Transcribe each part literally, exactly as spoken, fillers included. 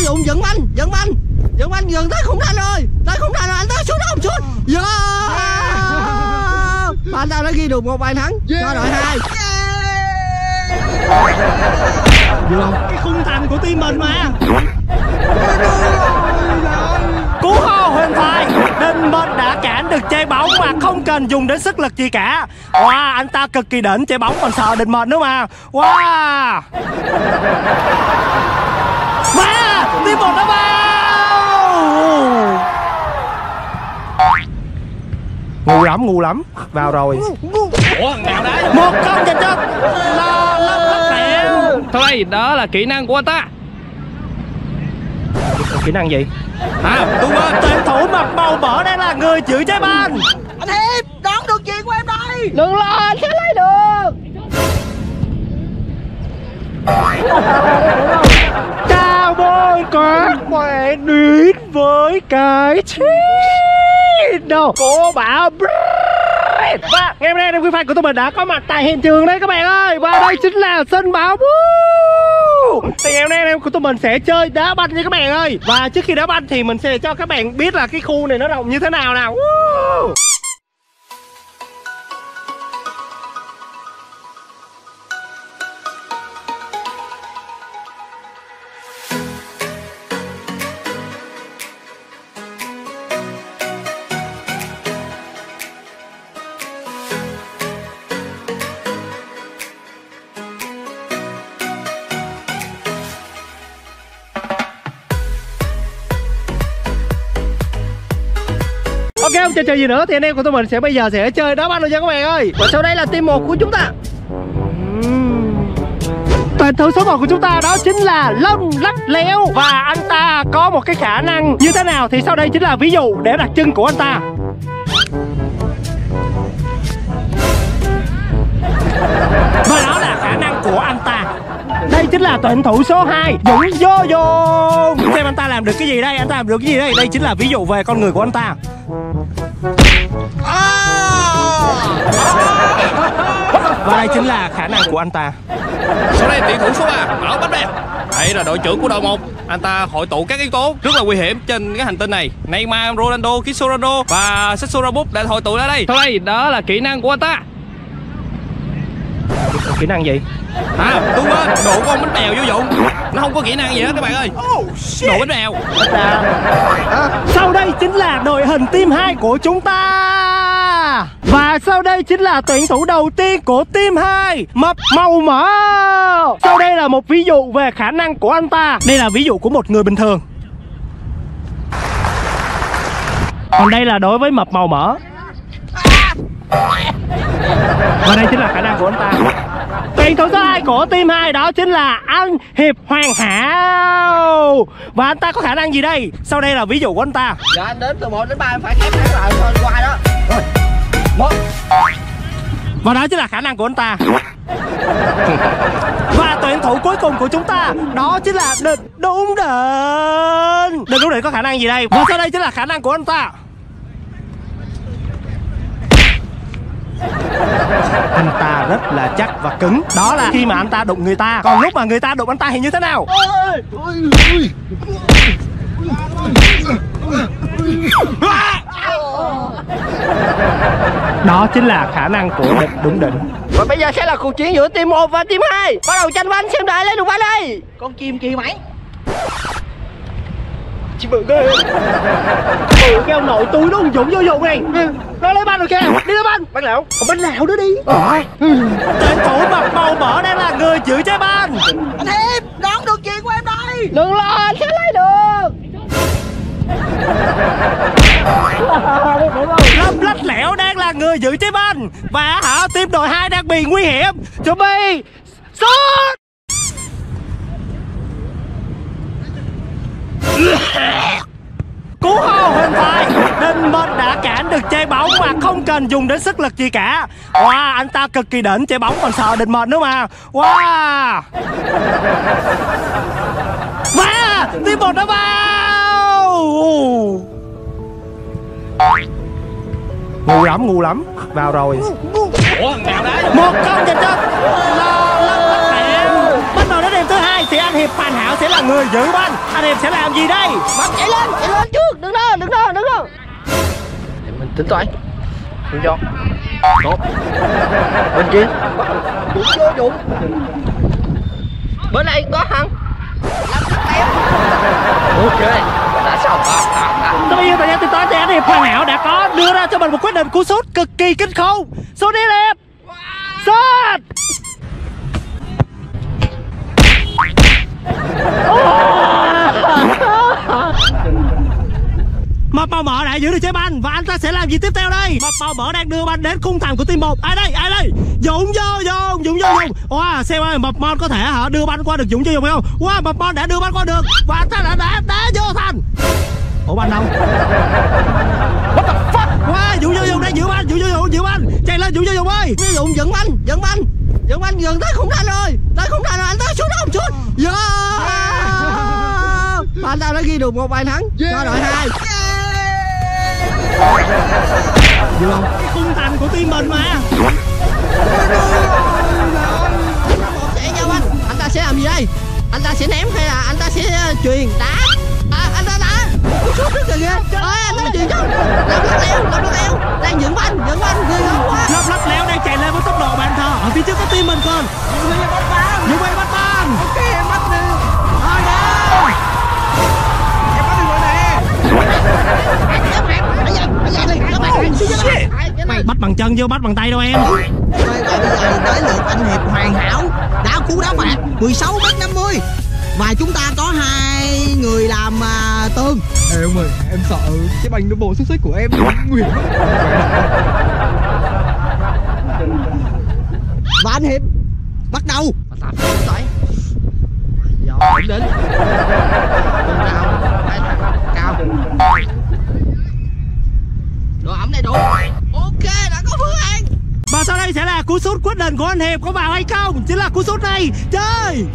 dụng dẫn banh, dẫn banh, dẫn banh gần tới khung thành rồi, tới khung thành rồi, anh tới xuống đó không xuống. Yeah. Và anh ta đã ghi được một bàn thắng cho đội hai. Được không? Cái khung thành của team mình mà. Cú hô huyền thoại, Đình Mệnh đã cản được chơi bóng mà không cần dùng đến sức lực gì cả. Wow, anh ta cực kỳ đỉnh, chơi bóng còn sợ Đình Mệnh nữa mà. Wow. Và team một đã vào. Ngu lắm, ngu lắm. Vào rồi. Ủa thằng nào đấy? Một không dành cho là lắc lắc lẹo. Thôi đó là kỹ năng của anh ta. Kỹ năng gì? À, tôi quên. Tuyển thủ mặc màu mỡ đang là người giữ trái banh. Anh Hiệp, đón được chuyện của em đây. Đừng lo, anh sẽ lấy được. Chào mừng các bạn đến với cái channel của bảo Brad. Và ngày hôm nay quý fan của tụi mình đã có mặt tại hiện trường đấy các bạn ơi. Và đây chính là sân bóng. Thì ngày hôm nay em của tụi mình sẽ chơi đá banh nha các bạn ơi. Và trước khi đá banh thì mình sẽ cho các bạn biết là cái khu này nó rộng như thế nào nào. Ok, không chờ chờ gì nữa thì anh em của tụi mình sẽ bây giờ sẽ chơi đá banh luôn nha các bạn ơi. Và sau đây là team một của chúng ta. Tuyển thủ số một của chúng ta đó chính là Long Lắc Léo. Và anh ta có một cái khả năng như thế nào thì sau đây chính là ví dụ để đặt chân của anh ta. Và đó là khả năng của anh ta. Đây chính là tuyển thủ số hai Dũng Vô Vô. Xem anh ta làm được cái gì đây, anh ta làm được cái gì đây. Đây chính là ví dụ về con người của anh ta. Và đây chính là khả năng của anh ta. Sau đây tuyển thủ số ba Bảo Bách Bèo. Đây là đội trưởng của đội một. Anh ta hội tụ các yếu tố rất là nguy hiểm trên cái hành tinh này. Neymar, Ronaldo, Cristiano Ronaldo và Sergio Ramos đã hội tụ ra đây. Sau đây đó là kỹ năng của anh ta. Kỹ năng gì? À, tôi quên, độ con bánh bèo vô dụng. Nó không có kỹ năng gì hết các bạn ơi. Độ bánh bèo. Sau đây chính là đội hình team hai của chúng ta. Và sau đây chính là tuyển thủ đầu tiên của team hai, Mập Màu Mỡ. Sau đây là một ví dụ về khả năng của anh ta. Đây là ví dụ của một người bình thường. Còn đây là đối với Mập Màu Mỡ. Và đây chính là khả năng của anh ta. Tuyển thủ số hai của team hai đó chính là anh Hiệp Hoàn Hảo. Và anh ta có khả năng gì đây? Sau đây là ví dụ của anh ta. Dạ anh đến từ một đến ba em phải khép khép lại thôi qua đó. Rồi. Một. Và đó chính là khả năng của anh ta. Và tuyển thủ cuối cùng của chúng ta đó chính là Địch Đúng Định. Địch Đúng Định có khả năng gì đây? Và sau đây chính là khả năng của anh ta. Anh ta rất là chắc và cứng. Đó là khi mà anh ta đụng người ta. Còn lúc mà người ta đụng anh ta thì như thế nào? Đó chính là khả năng của Địch Đúng Định. Và bây giờ sẽ là cuộc chiến giữa team một và team hai. Bắt đầu tranh banh xem đại lên được banh đây. Con chim kia mày. Chị bự ghê. Ừ, cái ông nội túi nó không dụng vô dụng này. Nó lấy banh rồi kìa. Đi lấy banh. Banh nào? Còn banh nào nữa đi. Tuyển thủ Mập Màu Mỡ đang là người giữ trái banh. Anh Hiệp, đón được chuyện của em đây. Đừng lo, anh sẽ lấy được. Lâm Lách Lẻo đang là người giữ trái banh. Và hả, team đội hai đang bị nguy hiểm. Chuẩn bị sút. Cú hô huyền thoại, Đình Mệnh đã cản được chơi bóng mà không cần dùng đến sức lực gì cả. Wow, anh ta cực kỳ đỉnh, chơi bóng còn sợ Đình Mệnh nữa mà. Wow. Và team một đã vào. Ngu lắm, ngu lắm. Vào rồi. Ủa thằng nào đấy? Một không dành cho là Lắc Lẹo. Bắt đầu đến điểm thứ hai. đây thì anh Hiệp hoàn hảo sẽ là người giữ banh. Anh Hiệp sẽ làm gì đây? Bắn chạy lên, chạy lên trước, đừng đó, đừng đó, đừng đó. Để mình tính toán. Đừng cho. Tốt. Bên kia. Dũng vô Dũng. Bên này có Hằng. Làm rất đẹp. Ok, đã xong. Tôi bây giờ thời gian tính toán thì anh Hiệp hoàn hảo đã có đưa ra cho mình một quyết định cú sút cực kỳ kinh khủng. Sút đi đẹp. Sút. Mập màu mỡ đã giữ được trái banh và anh ta sẽ làm gì tiếp theo đây? Mập màu mỡ đang đưa banh đến khung thành của team một. Ai đây? Ai đây? Dũng vô Dũng, Dũng vô Dũng. Wow, xem ơi, mập mon có thể hả đưa banh qua được Dũng vô Dũng không? Wow, mập mon đã đưa banh qua được và anh ta đã đá đá vô thành. Ủa banh đâu? What the fuck? Wow, Dũng vô Dũng đang giữ banh, Dũng vô Dũng giữ banh. Chạy lên Dũng vô Dũng ơi. Dũng dẫn banh, dẫn banh. Dẫn banh gần tới khung thành rồi. Tới khung thành rồi, anh ta xuống không xuống. Yeah. Và anh ta đã ghi được một bàn thắng cho đội hai. Được không? Cái khung thành của team mình mà. Chạy nhau anh. Anh ta sẽ làm gì đây? Anh ta sẽ ném hay là anh ta sẽ truyền đá? À, anh ta đá. Cú sút rất là ghê. Ơi, anh ta truyền cho. Làm lắc leo, làm lắc leo. Đang dẫn banh, dẫn banh ghê gớm quá. Lấp lắc léo đang chạy lên với tốc độ bàn thờ. Ở phía trước có team mình còn. Dũng Huy bắt banh. Ok, em bắt đi. Thôi đâu. Em bắt được rồi nè. Bắt bằng chân chứ bắt bằng tay đâu em. Rồi bây giờ tới lượt anh Hiệp hoàn hảo đá cú đá phạt mười sáu mét năm mươi và chúng ta có hai người làm uh, tương. Em ơi, em sợ cái banh nó bộ xúc xích của em nguy hiểm. Và anh Hiệp bắt đầu. Rồi đến cao cao độ ẩm đầy đủ. Ok, đã có phương án. Và sau đây sẽ là cú sút quyết định của anh Hiệp có vào hay không. Chính là cú sút này. Chơi.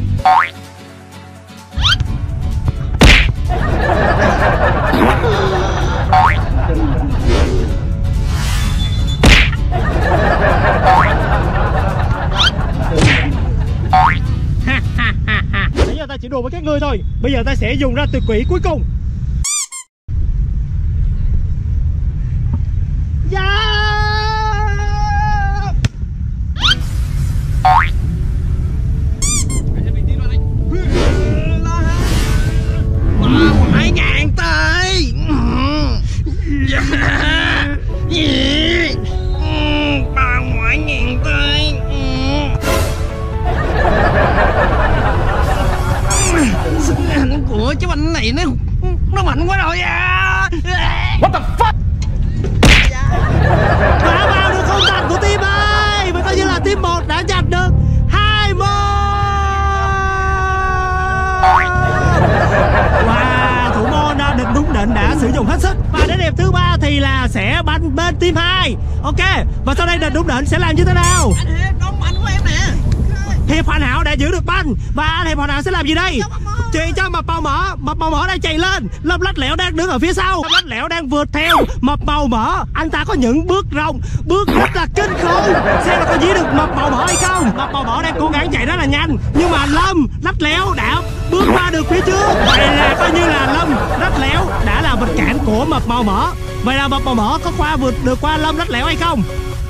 Bây giờ ta chỉ đùa với các ngươi thôi. Bây giờ ta sẽ dùng ra tuyệt quỷ cuối cùng. Hai ngàn tay. Ba ngoại ngàn tay. Sức mạnh của cái bánh này nó nó mạnh quá rồi à. What the fuck? Đã vào được không thành của team hai. Và coi như là team một đã giành được hai môn. Wow, thủ môn định đúng định đã sử dụng hết sức. Và đến hiệp thứ ba thì là sẽ banh bên team hai. Ok, và sau đây định đúng định sẽ làm như thế nào? Anh Hiệp, đón banh của em nè. Hiệp hoàn hảo đã giữ được banh. Và anh Hiệp hoàn hảo sẽ làm gì đây? Chuyện cho mập màu mỡ. Mập màu mỡ đang chạy lên. Lâm lách lẻo đang đứng ở phía sau. Lâm lách lẻo đang vượt theo mập màu mỡ. Anh ta có những bước rồng, bước rất là kinh khủng. Xem là có dí được mập màu mỡ hay không. Mập màu mỡ đang cố gắng chạy rất là nhanh, nhưng mà Lâm lách lẻo đã bước qua được phía trước. Vậy là coi như là Lâm lách lẻo đã là vật cản của mập màu mỡ. Vậy là mập màu mỡ có qua vượt được qua Lâm lách lẻo hay không?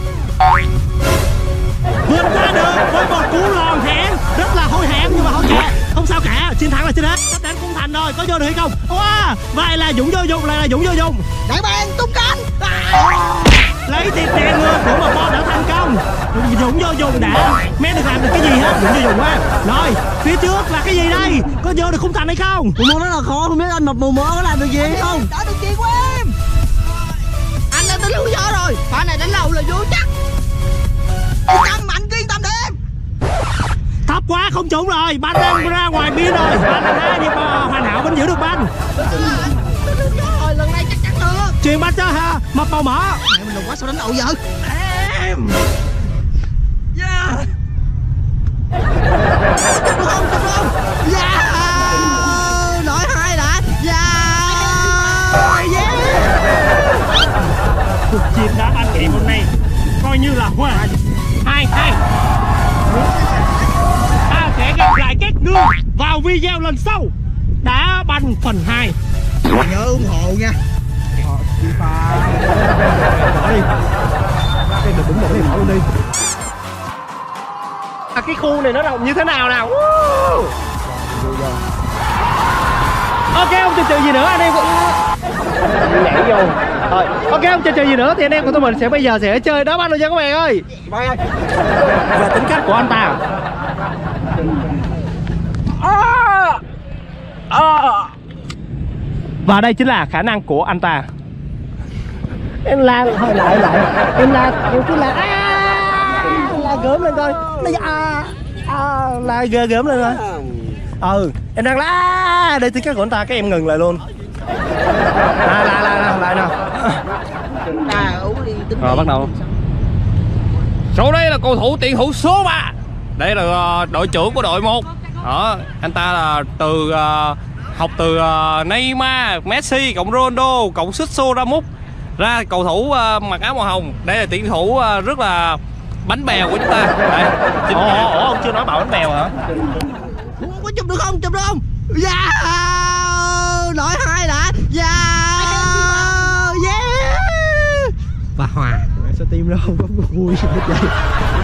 Vượt qua được với một cú lòn thẻ rất là hối hãm, nhưng mà không kệ, không sao cả, chiến thắng là chiến hết. Sắp đến khung thành rồi, có vô được hay không? Wow, vậy là Dũng vô dụng, lại là Dũng vô dụng. Đại bàng tung cánh. Lấy thịt đè ngược của một con đã thành công. Dũng vô dụng đã mẹ được làm được cái gì hết. Dũng vô dụng quá. Rồi phía trước là cái gì đây? Có vô được khung thành hay không? Môn đó là khó, không biết anh mập mù mỡ có làm được gì hay không. Đã được gì của em. Anh đã tính lý do rồi. Pha này đánh lâu là vô chắc. Yên tâm mạnh, cứ yên tâm đi em. Thấp quá không trúng rồi. Banh đang ra ngoài biên rồi. Banh là hai nhưng mà hoàn hảo vẫn giữ được banh. Rồi lần này chắc chắn được. Chuyền banh cho ha mập màu mỡ. Mẹ mình đừng quá sao đánh đầu giờ. Em. Yeah. Chụp được không? Chụp được không? Yeah. Đội hai đã. Yeah. Yeah. Cuộc chiến đá banh ngày hôm nay coi như là hòa hai hai. Ta sẽ gặp lại kết người vào video lần sau đá banh phần hai. Nhớ ủng hộ nha. Họ FIFA. Bỏ đi. Cái được đúng một cái bỏ luôn đi. À, cái khu này nó rộng như thế nào nào? Ok, không chần chừ gì nữa anh em. Nhảy vô. Rồi, ok, không chần chừ gì nữa thì anh em của tụi mình sẽ bây giờ sẽ chơi đá banh luôn nha các bạn ơi. Về tính cách của anh ta. Và đây chính là khả năng của anh ta. Em la thôi lại lại. Em la, em cứ la à, la gớm lên coi. Đây à, à, la ghê gớm lên coi. Ừ, em đang la, đây tính cách của anh ta, cái em ngừng lại luôn. La la la la lại nào. Rồi bắt đầu. Số đây là cầu thủ tiền thủ số ba. Đây là đội trưởng của đội một. Đó, anh ta là từ uh, học từ uh, Neymar, Messi cộng Ronaldo cộng Sergio Ramos ra cầu thủ uh, mặc áo màu hồng. Đây là tuyển thủ uh, rất là bánh bèo của chúng ta. Đây. Ủa, ủa, ông chưa nói bảo bánh bèo hả? Có chụp được không? Chụp được không? Yeah! Đội hai đã. Yeah! Yeah! Và hòa. Sao tim nó không có vui vậy?